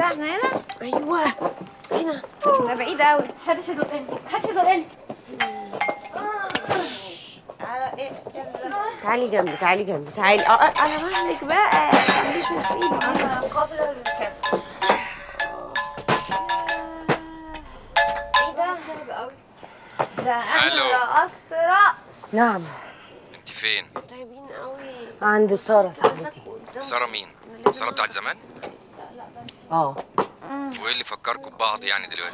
احنا هنا؟ ايوه هنا. ده بعيد قوي. محدش يزقني، محدش يزقني. تعالي جنبي، تعالي جنبي، تعالي. على مهلك بقى، ما تعمليش مصيبه. انا قبل الكسر. ايه ده؟ ده انا رقصت رقص. نعم. انت فين؟ تعبين قوي. عند ساره صاحبتي. ساره مين؟ ساره بتاعت زمان؟ وايه اللي فكركم ببعض يعني دلوقتي؟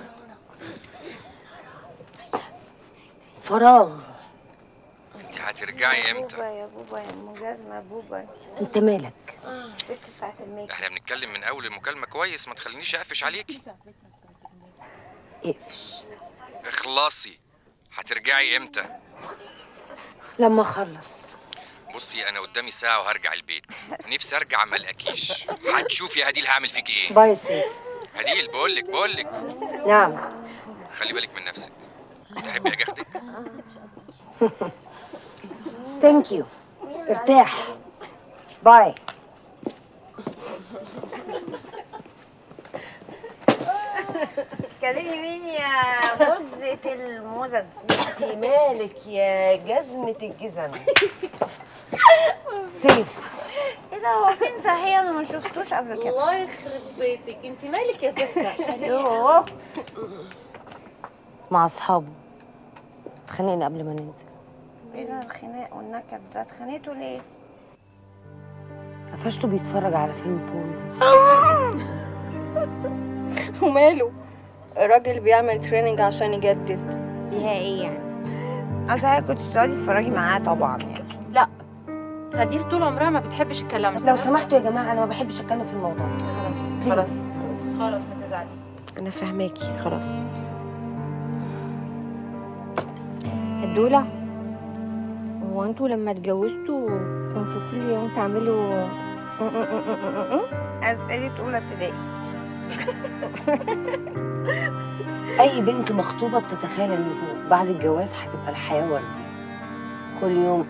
فراغ. انت هترجعي امتى؟ بوبا يا بوبا يا ام جزمه بوبا. انت مالك؟ البت بتاعت الميك. احنا بنتكلم من اول المكالمه كويس، ما تخلينيش اقفش عليكي. اقفش. اخلصي. هترجعي امتى؟ لما اخلص. بصي انا قدامي ساعه وهرجع البيت. نفسي ارجع ما الاقيش. هتشوفي يا هديل هعمل فيك ايه. باي سيف. هديل بقول لك نعم. خلي بالك من نفسك. تحبي اجاختك؟ ثانك يو. ارتاح. باي. تكلمي مين يا مزة المزز؟ انت مالك يا جزمة الجزم؟ سيف. ايه ده هو فين صحيح؟ انا ما شفتوش قبل كده. الله يخرب بيتك، انت مالك يا ستة؟ يوه. مع اصحابه. اتخانقنا قبل ما ننزل. ايه ده الخناق والنكد ده؟ اتخانقتوا ليه؟ قفشته بيتفرج على فيلم بورنو. وماله؟ الراجل بيعمل تريننج عشان يجدد. فيها ايه يعني؟ صحيح كنت بتقعدي تتفرجي معاه طبعا يعني. لا، هدير طول عمرها ما بتحبش الكلام ده. لو سمحتوا يا جماعة، أنا ما بحبش أتكلم في الموضوع. خلاص خلاص ما تزعليش. أنا فاهماكي خلاص. الدولة، هو انتوا لما اتجوزتوا كنتوا كل يوم تعملوا أسئلة أولى ابتدائي. أي بنت مخطوبة بتتخيل إنه بعد الجواز هتبقى الحياة وردي. كل يوم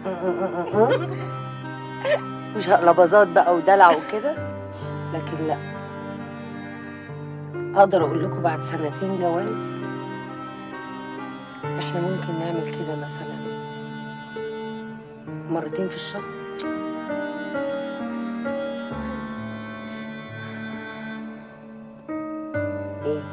وشقلباظات بقى ودلع وكده. لكن لا، أقدر أقول لكم بعد 2 جواز إحنا ممكن نعمل كده مثلا 2 في الشهر. ايه؟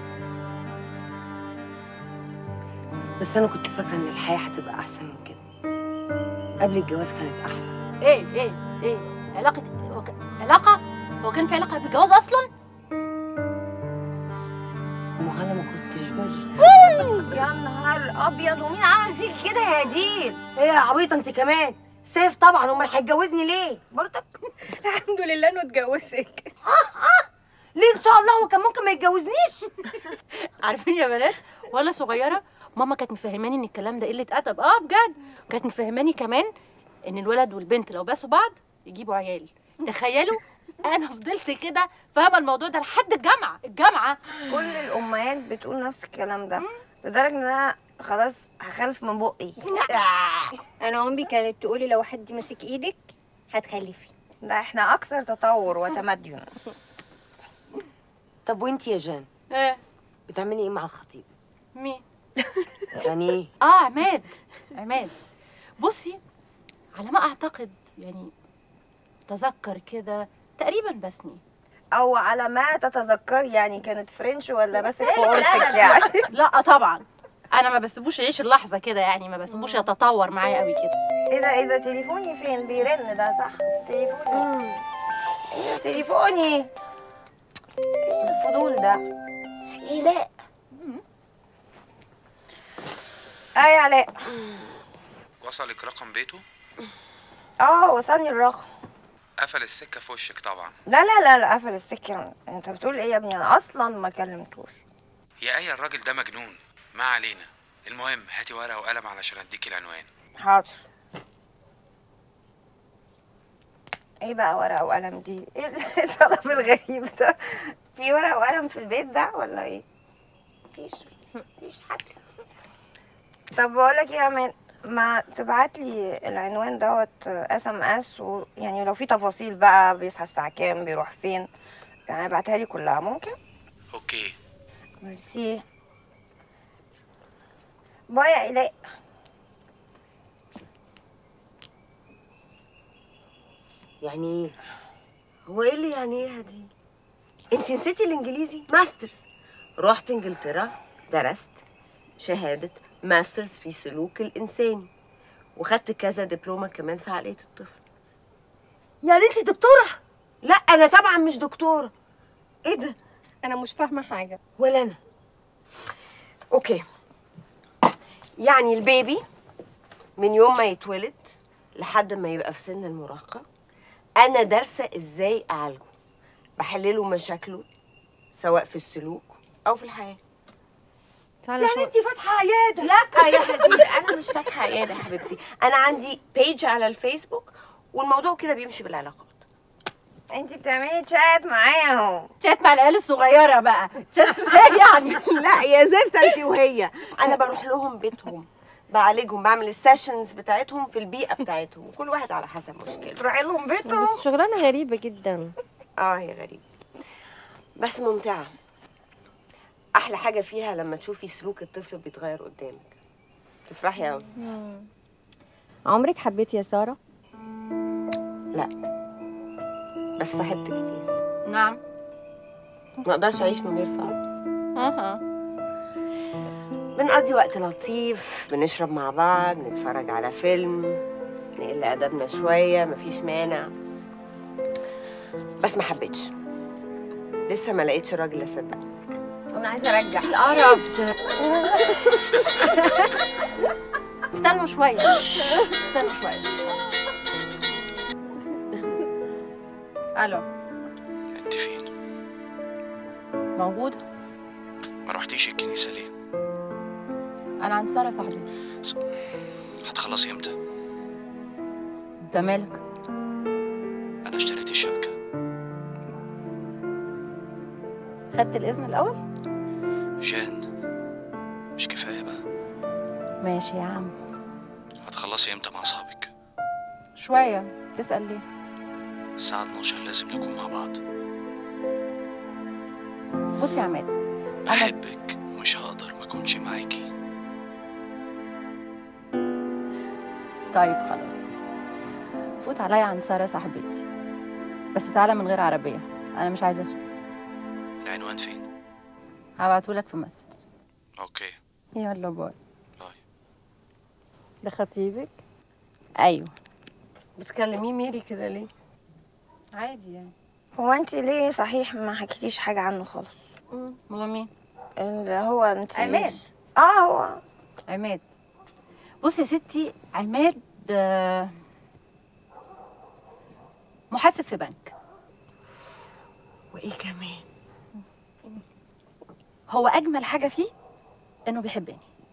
بس انا كنت فاكره ان الحياه هتبقى احسن من كده. قبل الجواز كانت احلى. ايه علاقة؟ هو كان في علاقة بالجواز اصلا؟ ما انا ما كنتش فاجئه. يا نهار أبيض، ومين عمل فيك كده يا هديل؟ ايه يا عبيطه انت كمان؟ سيف طبعا، امال هيتجوزني ليه؟ برضك؟ الحمد لله انه اتجوزك. ليه ان شاء الله؟ هو كان ممكن ما يتجوزنيش. عارفين يا بنات، وانا صغيرة ماما كانت مفهماني ان الكلام ده قلة أدب. بجد. كانت مفهماني كمان ان الولد والبنت لو باسوا بعض يجيبوا عيال. تخيلوا انا فضلت كده فاهمه الموضوع ده لحد الجامعه. كل الأمهات بتقول نفس الكلام ده، لدرجة إن أنا خلاص هخلف من بقي. انا امي كانت تقولي لو حد مسك ايدك هتخلفي. ده احنا أكثر تطور وتمدن. طب وانتي يا جان ايه؟ بتعملي ايه مع الخطيب؟ مين؟ يعني ايه؟ عماد. بصي، على ما اعتقد يعني تذكر كده تقريبا بسني. أو على ما تتذكر يعني كانت فرنش ولا ماسك في أورتك يعني؟ لا طبعا، انا ما بسيبوش يعيش اللحظه كده يعني، ما بسيبوش يتطور معايا قوي كده. ايه ده تليفوني فين؟ بيرن ده صح؟ تليفوني. ايه ده تليفوني؟ ايه الفضول ده؟ ايه لا؟ يا علاء. وصلك رقم بيته؟ وصلني الرقم. قفل السكه في وشك طبعا. لا قفل السكه. انت بتقول ايه يا ابني؟ انا اصلا ما كلمتوش. يا ايه الراجل ده مجنون. ما علينا. المهم هاتي ورقه وقلم علشان اديكي العنوان. حاضر. ايه بقى ورقه وقلم دي؟ ايه الطلب الغريب ده؟ في ورقه وقلم في البيت ده ولا ايه؟ مفيش حد. طب بقول لك ايه يا امان، ما تبعت لي العنوان دوت SMS، يعني لو في تفاصيل بقى، بيصحى الساعه كام، بيروح فين، يعني ابعتها لي كلها ممكن؟ اوكي. ميرسي. باي يا إيلاء. يعني ايه؟ هو ايه اللي يعني ايه دي؟ انت نسيتي الانجليزي؟ ماسترز. رحت انجلترا، درست شهادة ماسترز في سلوك الانساني، وخدت كذا دبلومة كمان في عقلية الطفل. يعني انت دكتورة؟ لا انا طبعا مش دكتورة. ايه ده؟ انا مش فاهمه حاجه. ولا انا. اوكي، يعني البيبي من يوم ما يتولد لحد ما يبقى في سن المراهقة انا دارسة ازاي اعالجه، بحلله مشاكله سواء في السلوك او في الحياة. يعني انت فاتحة عيادة؟ لا يا حبيبي انا مش فاتحة عيادة يا حبيبتي، انا عندي بيج على الفيسبوك والموضوع كده بيمشي بالعلاقات. انتي بتعملي تشات معاهم. شات مع العيال الصغيره بقى، شات ازاي يعني؟ لا يا زفت انت وهي، انا بروح لهم بيتهم بعالجهم، بعمل السيشنز بتاعتهم في البيئه بتاعتهم، وكل واحد على حسب مشكلته. تروحي لهم بيتهم؟ بس شغلانه غريبه جدا. هي غريبه بس ممتعه. احلى حاجه فيها لما تشوفي سلوك الطفل بيتغير قدامك، تفرحي قوي. عمرك حبيتي يا ساره؟ لا بس صاحبت كتير. نعم. ما اقدرش اعيش من غير صاحب. اها. بنقضي وقت لطيف، بنشرب مع بعض، نتفرج على فيلم، نقل ادبنا شويه، مفيش مانع. بس ما حبيتش، لسه ما لقيتش راجل اصدقه. انا عايزه ارجع. القرف ده. استنوا شويه، استنوا شويه. الو. انت فين؟ موجود. ما رحتيش الكنيسه ليه؟ انا عند ساره صاحبتي. هتخلصي امتى؟ انت مالك؟ انا اشتريت الشبكه. خدت الاذن الاول؟ جان، مش كفايه بقى؟ ماشي يا عم. هتخلصي امتى مع اصحابك؟ شويه. تسال ليه؟ الساعه 12 لازم نكون مع بعض. بص يا عماد، بحبك ومش هقدر ما اكونش معاكي. طيب خلاص، فوت عليا عند ساره صاحبتي، بس تعالى من غير عربيه، انا مش عايزه اسوق. العنوان فين؟ هبعتهولك في مسج. اوكي. يلا باي. باي. ده خطيبك؟ ايوه. بتكلميه ميري كده ليه؟ عادي يعني. هو انتي ليه صحيح ما حكيتيش حاجه عنه خالص؟ هو مين؟ اللي هو انتي. عماد. هو عماد. بص يا ستي، عماد محاسب في بنك. وايه كمان؟ هو اجمل حاجه فيه انه بيحبني.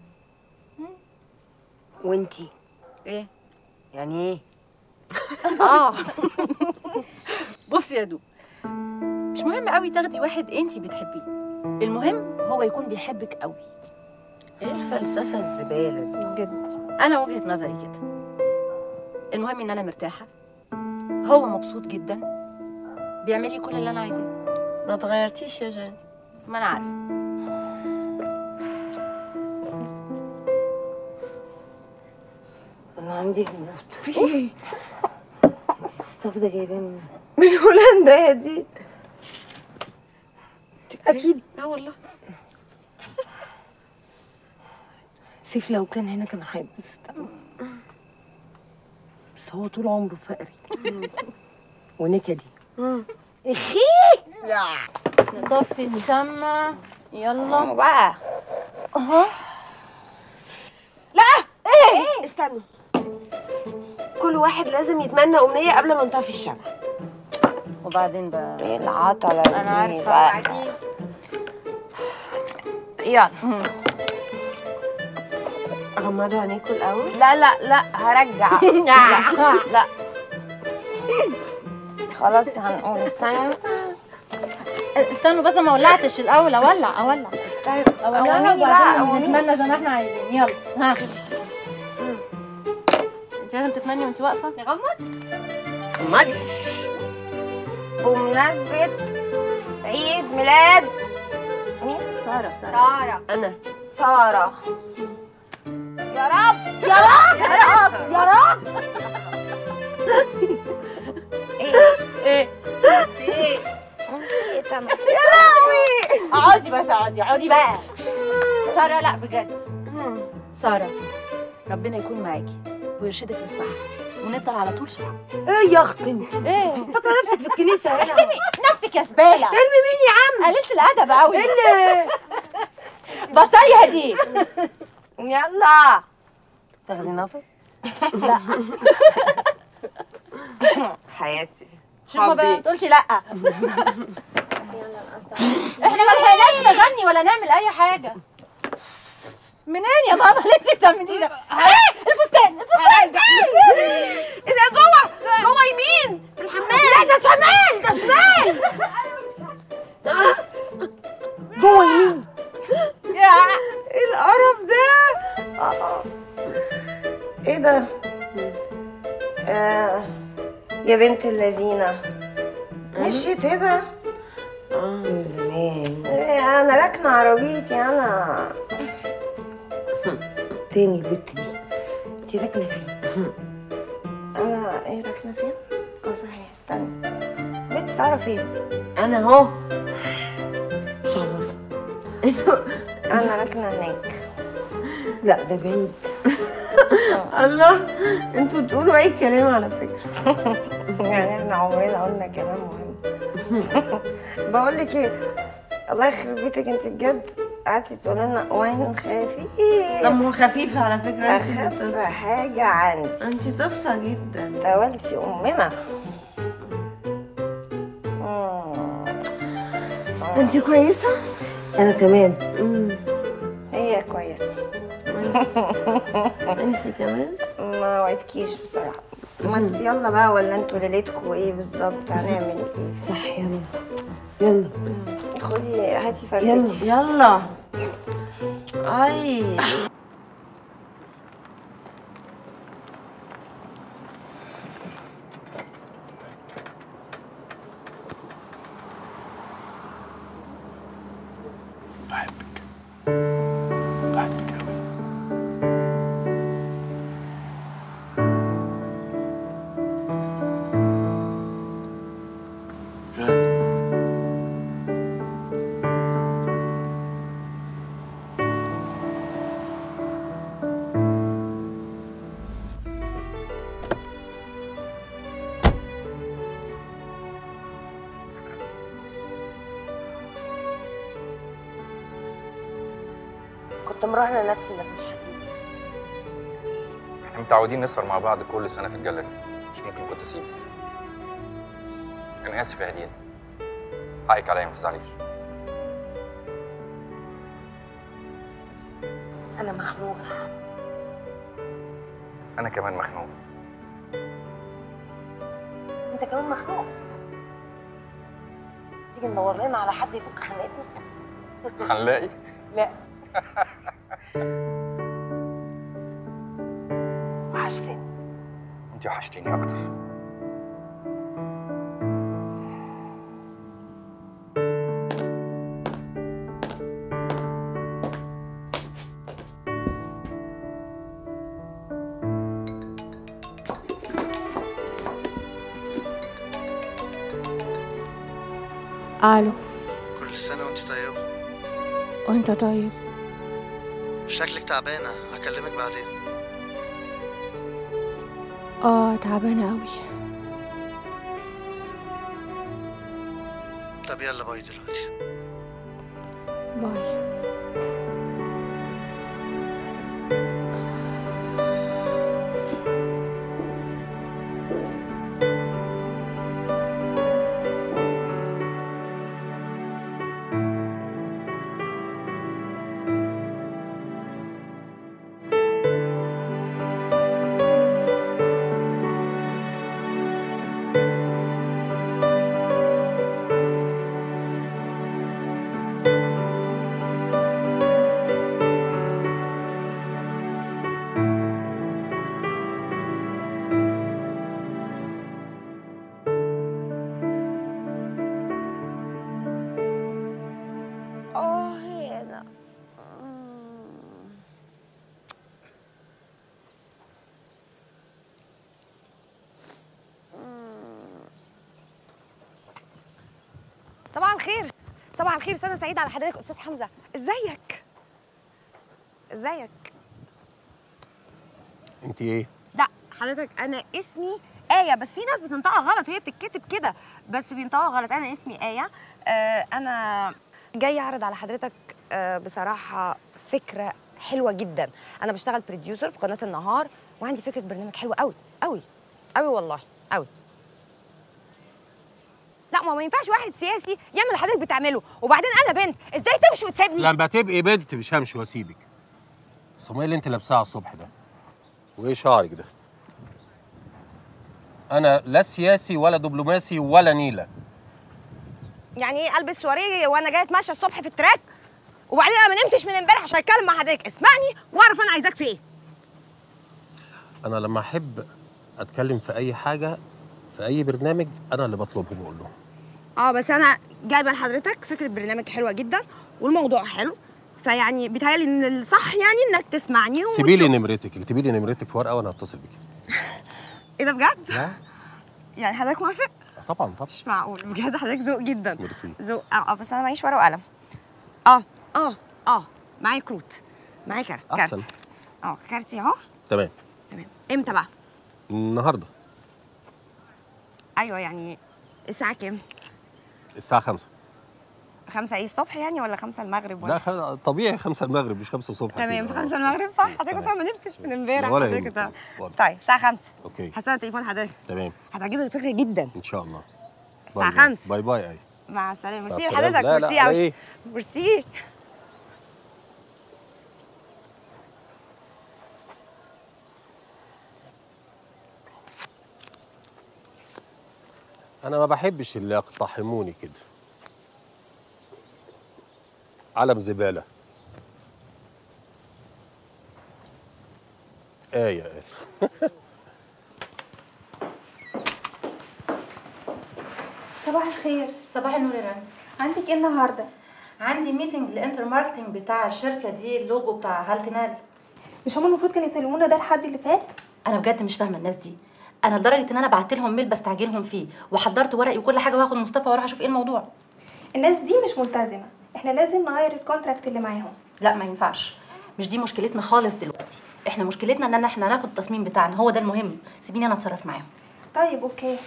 وانتي ايه يعني ايه؟ بص يا دو، مش مهم قوي تاخدي واحد انتي بتحبيه، المهم هو يكون بيحبك قوي. ايه الفلسفه الزباله دي؟ بجد انا وجهه نظري كده. المهم ان انا مرتاحه، هو مبسوط جدا، بيعمل لي كل اللي انا عايزاه. ما اتغيرتيش يا جان. ما انا عارفه. انا عندي هبوط. في ايه؟ الصف ده جايباه من هولندا يا دي. اكيد. والله. سيف لو كان هنا كان هيتبسط، بس هو طول عمره فقري ونكدي. اخي نطفي الشمع. يلا بقى. استنوا، كل واحد لازم يتمنى امنيه قبل ما نطفي الشمع. وبعدين بقى ايه العطله انا دي عارفه. بقى؟ وبعدين يلا. غمضوا عينيكم الاول. لا هرجع. لا خلاص هنقول استنوا بس، ما ولعتش الاول. اولع طيب اولعها وبعدين نتمنى زي ما احنا عايزين. يلا ها. انت لازم تتمني وانت واقفه. غمض. بمناسبة عيد ميلاد مين؟ ساره. سارة. انا سارة. يا رب ايه نسيت انا. اقعدي بس، اقعدي بقى. ساره لا بجد، ساره ربنا يكون معاكي ويرشدك للصح ونفضل على طول صحاب. ايه يا اختي انت؟ ايه فاكره نفسك في الكنيسه هنا؟ نفسك يا زباله. ترمي مين يا عم؟ قللت الادب قوي. اللي بطلي هدي. يلا تاخدي نفس؟ لا حياتي ما بتقولش لا. احنا ما لحقناش نغني ولا نعمل اي حاجه. منين يا ماما اللي انت بتعمليه ده؟ الفستان ايه ده؟ جوه يمين في الحمام. لا ده شمال جوه يمين. ايه القرف ده؟ ايه ده؟ يا بنت اللذينة مشيت هبة. من زمان. إيه، انا راكنة عربيتي انا. تاني البت دي انتي راكنه فين؟ انا ايه راكنة فين؟ صحيح استنى، بنت سارة فين؟ انا اهو. شرفة. انا راكنة هناك. لا ده بعيد. الله، انتوا بتقولوا اي كلام على فكره. يعني احنا عمرنا قلنا كلام مهم. بقول لك ايه، الله يخرب بيتك انت بجد قعدتي تقولي لنا وين خفيف. دمه خفيف على فكره. اخف حاجه عندي انتي تفصى جدا. تولتي امنا. انتي كويسه؟ انا تمام. هي كويسه. انتي كمان؟ ما وعدكيش بصراحه. ما يلا بقى، ولا انتوا ليلتكوا ايه بالظبط؟ هنعمل ايه؟ صح. يلا خدي هاتي فردتي. يلا اي بحبك أوي. كنت مراهنه نفسي انك مش هتيجي. احنا متعودين نسهر مع بعض كل سنه في الجاليري، مش ممكن كنت اسيبك. انا اسف يا هدية، حقك عليا ما تزعليش. انا مخنوقه. انا كمان مخنوق. انت كمان مخنوق. تيجي ندور لنا على حد يفك خناقتنا؟ هنلاقي؟ لا. وحشتني. انت وحشتيني اكتر. الو. كل سنة وانت طيبة. وانت طيب. شكلك تعبانة، هكلمك بعدين. تعبانه قوي. طب يلا باي دلوقتي. باي. صباح الخير. صباح الخير، سنة سعيدة على حضرتك أستاذ حمزة. ازيك؟ ازيك؟ انت ايه؟ لا حضرتك أنا اسمي آية، بس في ناس بتنطقها غلط، هي بتتكتب كده بس بينطقها غلط. أنا اسمي آية. أنا جاي أعرض على حضرتك بصراحة فكرة حلوة جدا. أنا بشتغل بروديوسر في قناة النهار، وعندي فكرة برنامج حلوة قوي قوي قوي والله قوي. لا ما ينفعش واحد سياسي يعمل اللي حضرتك بتعمله، وبعدين انا بنت، ازاي تمشي وتسيبني؟ لما تبقي بنت مش همشي واسيبك. الصومية اللي انت لابساها الصبح ده وايه شعرك ده؟ انا لا سياسي ولا دبلوماسي ولا نيله. يعني ايه البس سواريه وانا جايه اتمشى الصبح في التراك؟ وبعدين انا ما نمتش من امبارح عشان اتكلم مع حضرتك. اسمعني واعرف انا عايزاك في ايه. انا لما احب اتكلم في اي حاجه في اي برنامج انا اللي بطلبهم واقول لهم. بس انا جايبه لحضرتك فكره برنامج حلوه جدا والموضوع حلو، فيعني بيتهيألي ان الصح يعني انك تسمعني سيبي لي نمرتك، اكتبي لي نمرتك في ورقه وانا هتصل بيكي. ايه ده بجد؟ لا يعني حضرتك موافق؟ طبعا. مش معقول بجد، حضرتك ذوق جدا. ميرسي. ذوق. بس انا معيش ورقه وقلم. معايا كروت، معايا كارت. احسن. كارتي اهو. تمام. امتى بقى؟ النهارده. ايوه يعني الساعه كام؟ الساعه 5. 5 ايه الصبح يعني ولا 5 المغرب ولا؟ لا طبيعي 5 المغرب مش 5 الصبح. تمام 5 المغرب صح. حضرتك اصلا ما نمتش من امبارح ولا حضرتك. يهمك. طيب الساعه 5. اوكي. هستنى تليفون حضرتك. تمام. هتعجبك الفكره جدا ان شاء الله. الساعه 5. باي باي. اي مع السلامه. مع ميرسي السلامة. لحضرتك. لا، ميرسي على قوي. إيه؟ ميرسي. انا ما بحبش اللي يقتحموني كده. علم زباله. آية. صباح الخير. صباح النور يا رانيا. عندك ايه النهارده؟ عندي ميتنج الانتر ماركتنج بتاع الشركه دي، اللوجو بتاع هالتنال. مش هما المفروض كانوا يسلمونا ده الحد اللي فات؟ انا بجد مش فاهمه الناس دي. انا لدرجه ان انا بعت لهم ميل بستعجلهم فيه، وحضرت ورقي وكل حاجه، وهاخد مصطفى واروح اشوف ايه الموضوع. الناس دي مش ملتزمه، احنا لازم نغير الكونتراكت اللي معاهم. لا ما ينفعش، مش دي مشكلتنا خالص دلوقتي. احنا مشكلتنا ان احنا ناخد التصميم بتاعنا، هو ده المهم. سيبيني انا اتصرف معاهم. طيب اوكي.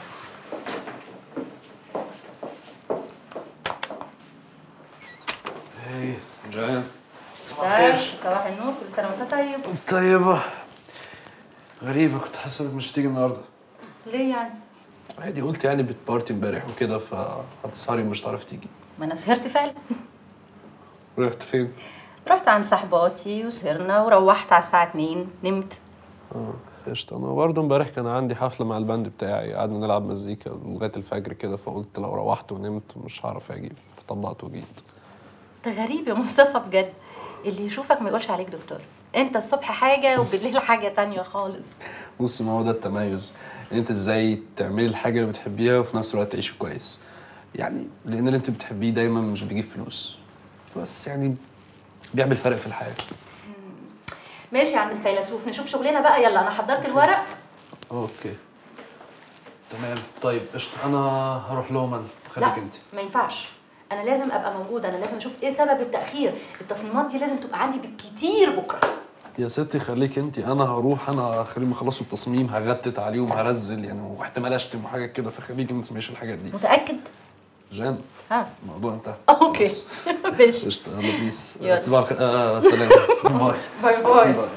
هاي جاية. صباح الخير. صباح النور، كل سنه وانت طيب. طيبة. غريبة، كنت حاسة انك مش هتيجي النهاردة. ليه يعني؟ عادي، قلت يعني بتبارتي امبارح وكده فهتسهري ومش هتعرفي تيجي. ما انا سهرت فعلا. رحت فين؟ رحت عند صاحباتي وسهرنا وروحت على الساعه 2 نمت. قشطة. انا برضه امبارح كان عندي حفلة مع الباند بتاعي، قعدنا نلعب مزيكا لغاية الفجر كده، فقلت لو روحت ونمت مش هعرف اجي، فطبقت وجيت. انت غريب يا مصطفى بجد، اللي يشوفك ما يقولش عليك دكتور. انت الصبح حاجه وبالليل حاجه تانية خالص. بصي، ما هو ده التميز، ان انت ازاي تعملي الحاجة اللي بتحبيها وفي نفس الوقت تعيشي كويس. يعني لان اللي انت بتحبيه دايما مش بيجيب فلوس، بس يعني بيعمل فرق في الحياة. ماشي يا عم الفيلسوف، نشوف شغلنا بقى. يلا انا حضرت الورق. اوكي تمام. طيب قشطة، انا هروح لهم انا، خليك انت. ما ينفعش، انا لازم ابقى موجوده، انا لازم اشوف ايه سبب التاخير. التصميمات دي لازم تبقى عندي بالكتير بكره. يا ستي خليك انت، انا هروح، انا هخليهم يخلصوا التصميم، هغتت عليهم، هرزل يعني، واحتمال اشتم وحاجات كده، فخليكي ما تسمعيش الحاجات دي. متاكد؟ جان، ها الموضوع انتهى. اوكي ماشي. قشطة، يلا بيس. يلا. تصبح الخير. سلام. باي باي باي.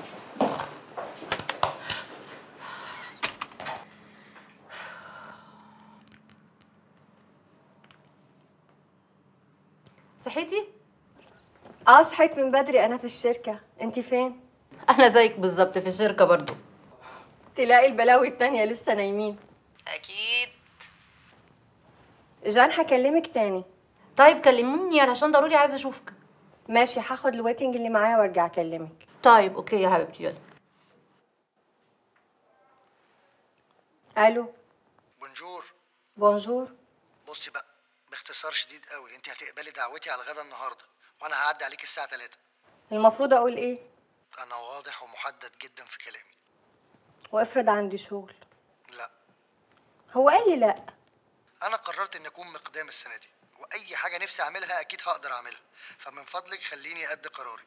صحيتي؟ صحيت من بدري، انا في الشركه. انتي فين؟ انا زيك بالظبط في الشركه برضو. تلاقي البلاوي التانية لسه نايمين. اكيد. جان هكلمك تاني. طيب كلميني علشان ضروري عايزه اشوفك. ماشي، هاخد الويتنج اللي معايا وارجع اكلمك. طيب اوكي يا حبيبتي، يلا. الو. بونجور. بونجور. بصي بقى، باختصار شديد قوي، انت هتقبلي دعوتي على الغدا النهارده، وانا هعدي عليك الساعه 3. المفروض اقول ايه؟ انا واضح ومحدد جدا في كلامي. وافرض عندي شغل؟ لا. هو قال لي لا. انا قررت اني اكون مقدام السنه دي، واي حاجه نفسي اعملها اكيد هقدر اعملها، فمن فضلك خليني قد قراري.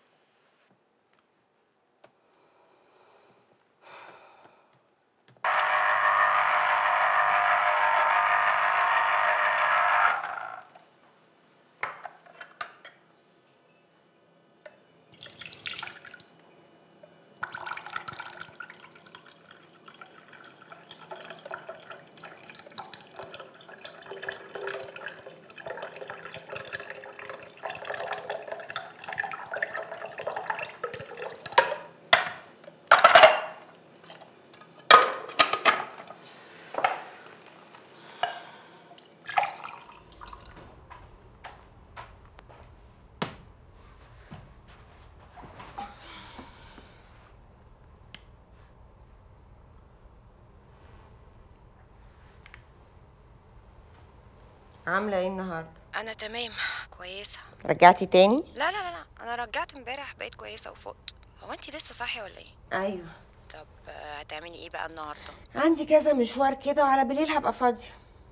عامله ايه النهارده؟ انا تمام كويسه. رجعتي تاني؟ لا لا لا لا، انا رجعت امبارح بقيت كويسه وفقت. هو انت لسه صاحيه ولا ايه؟ ايوه. طب هتعملي ايه بقى النهارده؟ عندي كذا مشوار كده وعلى بالليل هبقى فاضيه.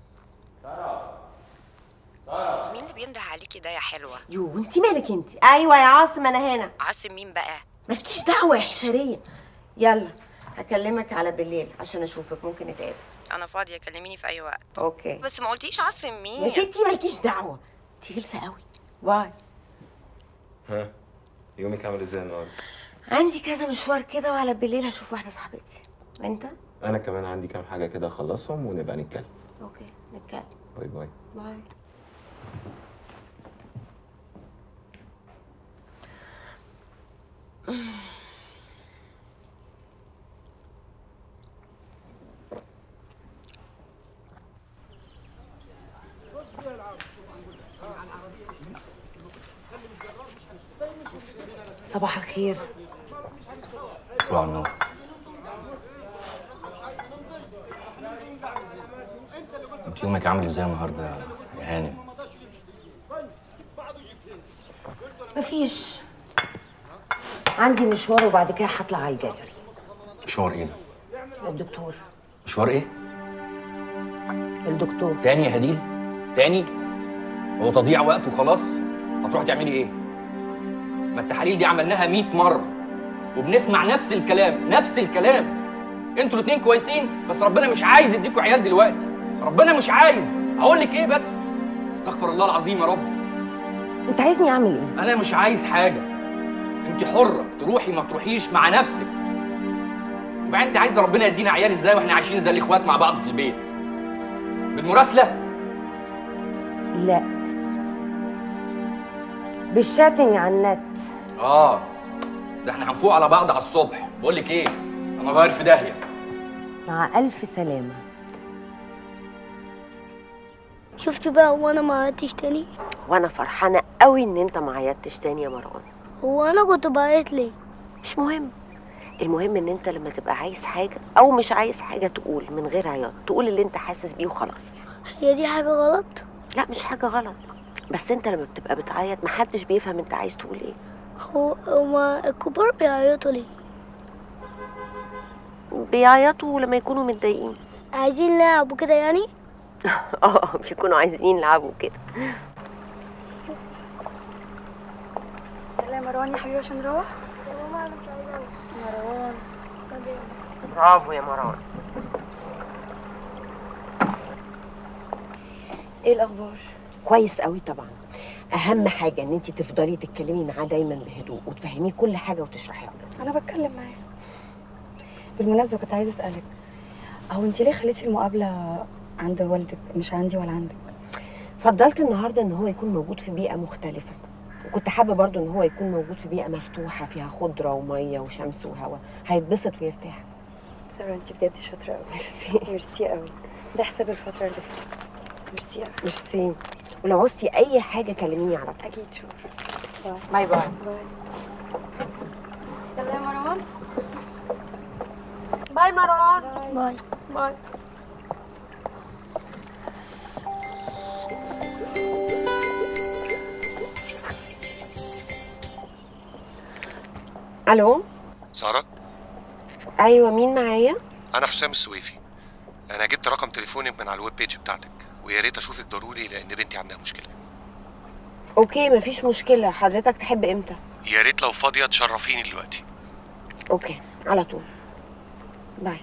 مين اللي بينده عليكي ده يا حلوه؟ يو انت مالك انت؟ ايوه يا عاصم انا هنا. عاصم مين بقى؟ مالكيش دعوه يا حشريه. يلا هكلمك على بالليل عشان اشوفك، ممكن نتقابل. انا فاضيه، كلميني في اي وقت. اوكي. بس ما قلتيش عاصم مين؟ يا ستي مالكيش دعوه، انت غلسه قوي. باي. ها يومك عامل ازاي النهارده؟ عندي كذا مشوار كده وعلى بالليل هشوف واحده صاحبتي. وانت؟ انا كمان عندي كام حاجه كده اخلصهم ونبقى نتكلم. اوكي نتكلم. باي باي. باي. صباح الخير. صباح النور. انت يومك عامل ازاي النهارده يا هانم؟ مفيش، عندي مشوار وبعد كده هطلع على الجاليري. مشوار ايه ده؟ الدكتور. مشوار ايه؟ الدكتور. تاني يا هديل؟ تاني؟ هو تضييع وقت وخلاص؟ هتروحي تعملي ايه؟ ما التحاليل دي عملناها 100 مرة وبنسمع نفس الكلام، نفس الكلام. انتوا الاتنين كويسين بس ربنا مش عايز يديكوا عيال دلوقتي. ربنا مش عايز. اقول لك ايه بس؟ استغفر الله العظيم يا رب. انت عايزني اعمل ايه؟ انا مش عايز حاجة. انت حرة تروحي ما تروحيش مع نفسك. وبعدين انت عايزة ربنا يدينا عيال ازاي واحنا عايشين زي الاخوات مع بعض في البيت؟ بالمراسلة؟ لا، بالشاتنج على النت. ده احنا هنفوق على بعض على الصبح. بقول لك ايه، انا غير في داهيه. مع الف سلامه. شفت بقى وانا ما عيطتش تاني؟ وانا فرحانه قوي ان انت ما عيطتش تاني يا مروان. هو انا كنت بعيط ليه؟ مش مهم، المهم ان انت لما تبقى عايز حاجه او مش عايز حاجه تقول من غير عياط، تقول اللي انت حاسس بيه وخلاص. هي دي حاجه غلط؟ لا مش حاجه غلط، بس انت لما بتبقى بتعيط محدش بيفهم انت عايز تقول ايه. هما الكبار بيعيطوا ليه؟ بيعيطوا لما يكونوا متضايقين. عايزين نلعب وكده يعني؟ بيكونوا عايزين يلعبوا كده. يلا يا مروان يا حبيبي عشان نروح. يا ماما انا مش عايزه اروح. مروان برافو يا مروان. ايه الاخبار؟ كويس قوي طبعا. اهم حاجه ان انت تفضلي تتكلمي معاه دايما بهدوء وتفهميه كل حاجه وتشرحيها له. انا بتكلم معاه. بالمناسبه كنت عايزه اسالك، هو انت ليه خليتي المقابله عند والدك مش عندي ولا عندك؟ فضلت النهارده ان هو يكون موجود في بيئه مختلفه، وكنت حابه برضو ان هو يكون موجود في بيئه مفتوحه فيها خضره وميه وشمس وهواء، هيتبسط ويرتاح. ساره انت بجد شاطره قوي. ميرسي. ميرسي قوي، ده حساب الفتره اللي فاتت. ميرسي قوي. ميرسي، ولو عوزتي اي حاجه كلميني على طول. اكيد. شكرا. باي باي. يلا يا مروان. باي مروان. باي باي. الو سارة؟ ايوه مين معايا؟ أنا حسام السويفي. أنا جبت رقم تليفونك من على الويب بيج بتاعتك، ويا ريت اشوفك ضروري لان بنتي عندها مشكله. اوكي مفيش مشكله. حضرتك تحب امتى؟ يا ريت لو فاضيه تشرفيني دلوقتي. اوكي على طول. باي.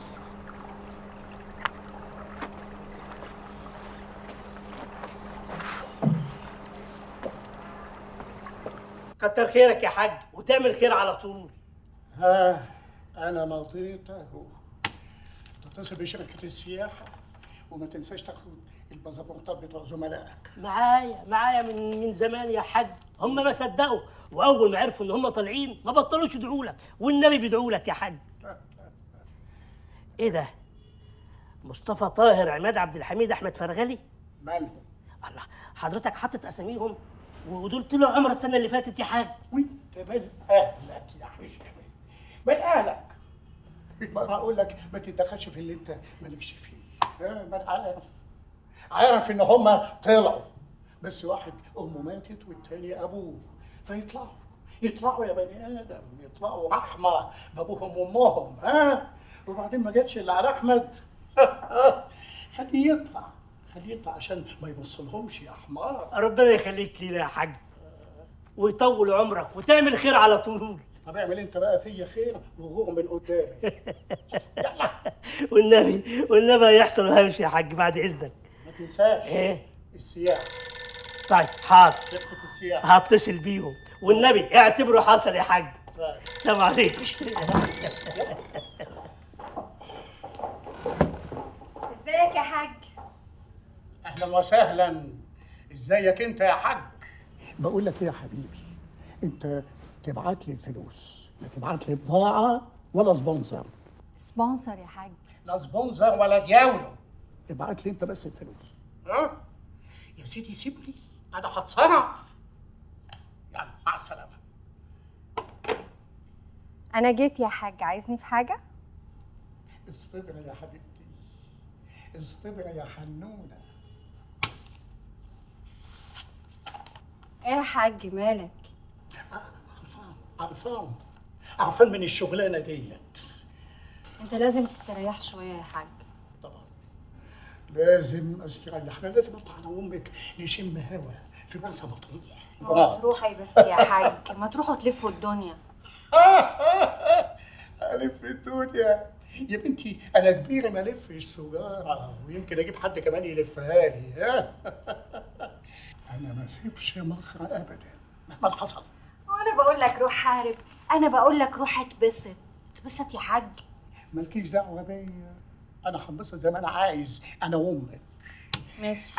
كتر خيرك يا حاج وتعمل خير على طول. ها انا مضيت اهو. تتصل بشركه السياحه وما تنساش تاخد الباسبورتات بتوع زملائك. معايا من زمان يا حاج. هم ما صدقوا، واول ما عرفوا ان هم طالعين ما بطلوش يدعوا لك، والنبي بيدعوا لك يا حاج. ايه ده؟ مصطفى طاهر، عماد عبد الحميد، احمد فرغلي؟ مالهم؟ الله، حضرتك حاطط اساميهم ودول طلعوا عمره السنه اللي فاتت يا حاج. وانت مال اهلك يا حشمي؟ مال اهلك؟ ما اقول لك ما تتدخلش في اللي انت مالكش فيه. ما انا عارف ان هما طلعوا، بس واحد امه ماتت والتاني ابوه، فيطلعوا يا بني ادم، يطلعوا رحمه بابوهم وامهم. وبعدين ما جاتش الا على احمد. خليه يطلع عشان ما يبصلهمش يا حمار. ربنا يخليك لينا يا حاج ويطول عمرك وتعمل خير على طول. طب اعمل انت بقى فيا خير وغور من قدامي. والنبي هيحصل وهمشي يا حاج بعد اذنك. ما تنساش ايه؟ السياحه. طيب حاضر، شركه السياحه هتصل بيهم، والنبي اعتبره حصل يا حاج. سلام عليكم. ازيك يا حاج؟ اهلا وسهلا. ازيك انت يا حاج؟ بقول لك ايه يا حبيبي، انت تبعت لي الفلوس، لا تبعت لي بضاعه ولا سبونسر. سبونسر يا حاج؟ لا سبونسر ولا دياولو. ابعت لي انت بس الفلوس. يا سيدي سيبني انا هتصرف. يلا مع السلامه. انا جيت يا حاج، عايزني في حاجه؟ اصطبري يا حبيبتي، اصطبري يا حنونه. ايه يا حاج مالك؟ عرفان من الشغلانه ديت. انت لازم تستريح شويه يا حاج. طبعا لازم استريح. احنا لازم اطلع انا وامك نشم هوا في مرسى مطروح. ما تروحي بس يا حاج، ما تروحوا تلفوا الدنيا. الف الدنيا يا بنتي، انا كبيره ما الفش سجاره، ويمكن اجيب حد كمان يلفها لي. انا ما اسيبش مصر ابدا مهما حصل. وانا بقول لك روح حارب، انا بقول لك روح اتبسط يا حاج. مالكيش دعوه بيا، انا هنبسط زي ما انا عايز انا وامك. ماشي.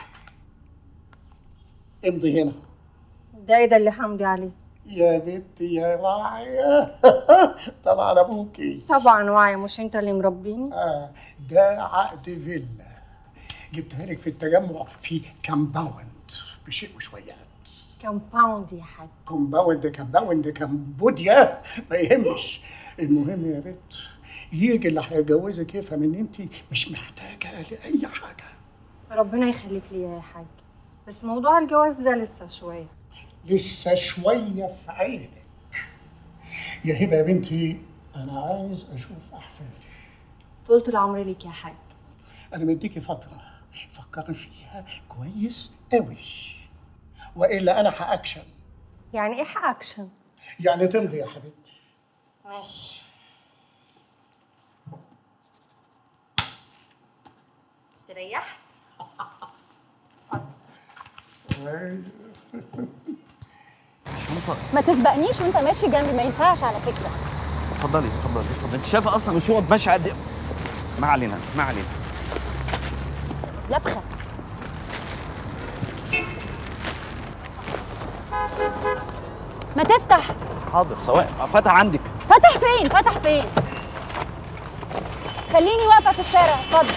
امضي هنا. ده ايه ده اللي حمدي عليه؟ يا بنتي يا واعيه. طبعا ابوكي. طبعا واعيه، مش انت اللي مربيني؟ ده عقد فيلا جبتها لك في التجمع في كامباوند بشيء وشويات. كامباوند يا حاج؟ كامباوند كامبوديا ما يهمش. المهم يا بنت يجي اللي هيجوزك يفهم ان انت مش محتاجه لاي حاجه. ربنا يخليك ليا يا حاج، بس موضوع الجواز ده لسه شويه. لسه شويه في عينك يا هبه يا بنتي. انا عايز اشوف احفادي. طولت العمر ليك يا حاج. انا مديكي فتره فكري فيها كويس قوي، والا انا هاكشن. يعني ايه هاكشن؟ يعني تمضي يا حبيبتي. ماشي. استريحت؟ ما تسبقنيش وانت ماشي جنبي، ما ينفعش على فكره. اتفضلي. انت شايفه اصلا الشوط ماشي قد ايه؟ ما علينا. لبخه. ما تفتح. حاضر سواء. فتح عندك. فتح فين؟ خليني واقفه في الشارع. اتفضل.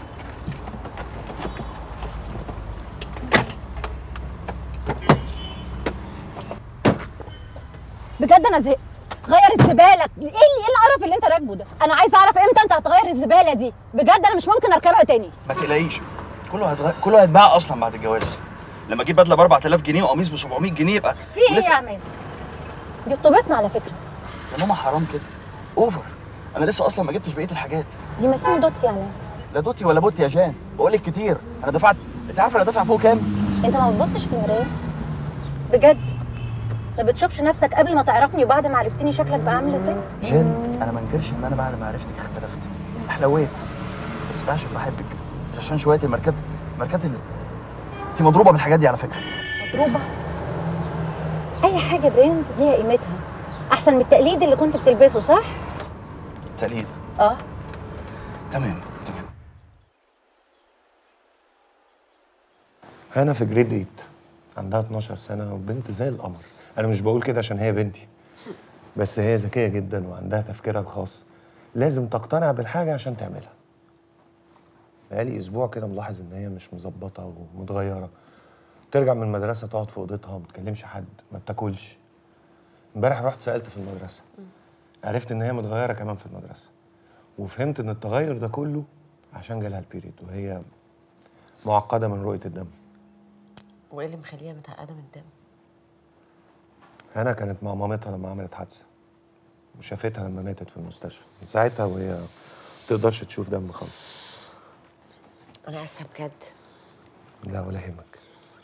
بجد انا زهقت. غير الزباله. ايه القرف اللي انت راكبه ده؟ انا عايزه اعرف امتى انت هتغير الزباله دي. بجد انا مش ممكن اركبها تاني. ما تقلقيش، كله هيتباع اصلا بعد الجواز. لما اجيب بدله ب 4000 جنيه وقميص ب 700 جنيه يبقى في ايه يا عماد؟ دي خطوبتنا على فكره. يا ماما حرام كده، اوفر. انا لسه اصلا ما جبتش بقيه الحاجات. دي مسام دوتي يعني. لا دوتي ولا بوتي يا جان، بقول لك كتير. انا دفعت انت عارف انا دافع فوق كام؟ انت ما بتبصش في المرايه بجد؟ ما بتشوفش نفسك قبل ما تعرفني وبعد ما عرفتني شكلك بقى عامل ازاي؟ جين، انا ما انكرش ان انا بعد ما عرفتك اختلفت، احلويت، بس ده عشان بحبك، مش عشان شويه الماركات اللي انت مضروبه بالحاجات دي على فكره. مضروبه؟ اي حاجه براند ليها قيمتها، احسن من التقليد اللي كنت بتلبسه، صح؟ تقليد؟ اه. تمام. هنا في جريد 8 عندها 12 سنة وبنت زي القمر. أنا مش بقول كده عشان هي بنتي، بس هي ذكية جدا وعندها تفكيرها الخاص. لازم تقتنع بالحاجة عشان تعملها. بقالي أسبوع كده ملاحظ إن هي مش مظبطة ومتغيرة. ترجع من المدرسة تقعد في أوضتها، ما بتكلمش حد، ما بتاكلش. امبارح رحت سألت في المدرسة، عرفت إن هي متغيرة كمان في المدرسة. وفهمت إن التغير ده كله عشان جالها البيريد، وهي معقدة من رؤية الدم. وايه اللي مخليها متعقده من الدم؟ هنا كانت مع مامتها لما عملت حادثه وشافتها لما ماتت في المستشفى. من ساعتها وهي ما تقدرش تشوف دم خالص. انا اسفه بجد. لا ولا يهمك.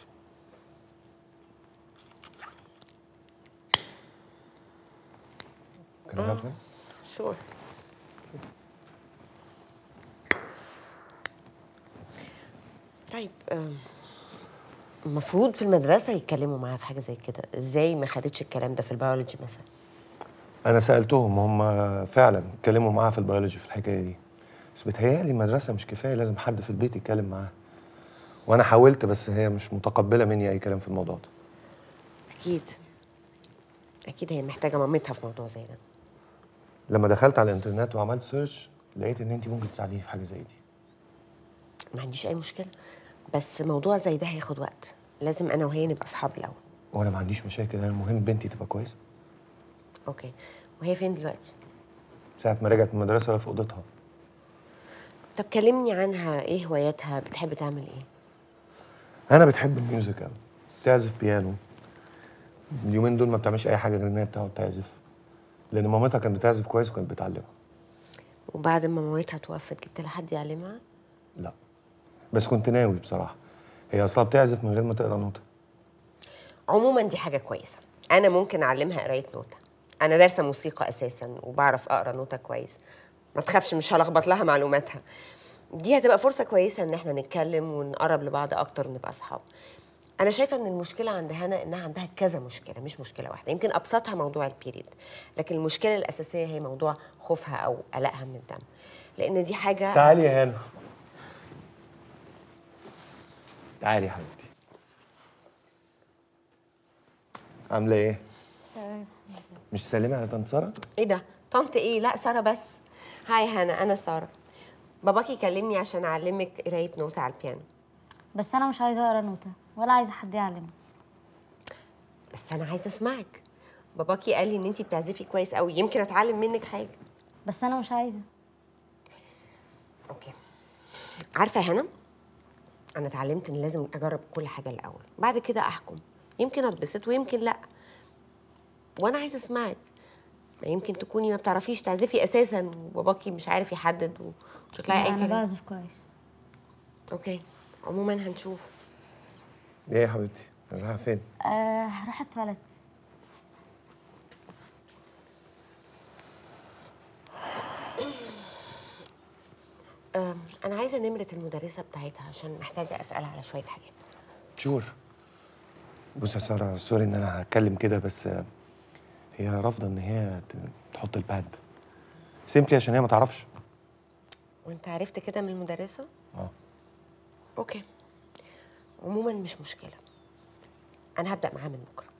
كان شور. طيب المفروض في المدرسة يتكلموا معاها في حاجة زي كده، ازاي ما خدتش الكلام ده في البيولوجي مثلا؟ أنا سألتهم، هم فعلا اتكلموا معاها في البيولوجي في الحكاية دي، بس بتهيألي المدرسة مش كفاية، لازم حد في البيت يتكلم معاها. وأنا حاولت بس هي مش متقبلة مني أي كلام في الموضوع ده. أكيد هي محتاجة مامتها في موضوع زي ده. لما دخلت على الإنترنت وعملت سيرش لقيت إن أنت ممكن تساعديني في حاجة زي دي. ما عنديش أي مشكلة، بس موضوع زي ده هياخد وقت، لازم أنا وهي نبقى أصحاب الأول. وأنا ما عنديش مشاكل، أنا المهم بنتي تبقى كويسة. أوكي، وهي فين دلوقتي؟ ساعة ما رجعت من المدرسة وهي في أوضتها. طب كلمني عنها، إيه هواياتها؟ بتحب تعمل إيه؟ أنا بتحب الميوزك أوي، بتعزف بيانو. اليومين دول ما بتعملش أي حاجة غير إن هي بتقعد تعزف، لأن مامتها كانت بتعزف كويس وكانت بتعلمها. وبعد ما مامتها توفت جبت لها حد يعلمها؟ لا، بس كنت ناوي بصراحة. هي أصلا بتعزف من غير ما تقرا نوتة. عموما دي حاجة كويسة، أنا ممكن أعلمها قراية نوتة. أنا دارسة موسيقى أساسا وبعرف أقرا نوتة كويس، ما تخافش مش هلخبط لها معلوماتها. دي هتبقى فرصة كويسة إن احنا نتكلم ونقرب لبعض أكتر ونبقى أصحاب. أنا شايفة إن المشكلة عند هنا إنها عندها كذا مشكلة، مش مشكلة واحدة. يمكن أبسطها موضوع البيريد، لكن المشكلة الأساسية هي موضوع خوفها أو قلقها من الدم، لأن دي حاجة. تعالي يا هنا. تعالي يا حبيبتي. عاملة إيه؟ تمام. مش سالمة على طنط سارة؟ إيه ده؟ طنط إيه؟ لا سارة بس. هاي هنا، أنا سارة. باباكي كلمني عشان أعلمك قراية نوتة على البيانو. بس انا مش عايزه اقرا نوتة ولا عايزه حد يعلمني. بس انا عايزه اسمعك. باباكي قال لي ان انتي بتعزفي كويس قوي، يمكن اتعلم منك حاجه. بس انا مش عايزه. اوكي. عارفه يا هنا، انا اتعلمت ان لازم اجرب كل حاجه الاول، بعد كده احكم. يمكن اتبسط ويمكن لا، وانا عايزه اسمعك. ما يمكن تكوني ما بتعرفيش تعزفي اساسا وباباكي مش عارف يحدد وتطلعي اي كلام. انا بعزف كويس. اوكي، عموما هنشوف. ايه يا حبيبتي؟ رايحة فين؟ هروح اتولد. انا عايزه نمره المدرسه بتاعتها عشان محتاجه اسالها على شويه حاجات. شور. بص يا سارة، سوري ان انا هتكلم كده، بس هي رافضة ان هي تحط الباد سيمبلي عشان هي ما تعرفش. وانت عرفت كده من المدرسه؟ اوكي، عموما مش مشكله، انا هبدا معاها من بكره.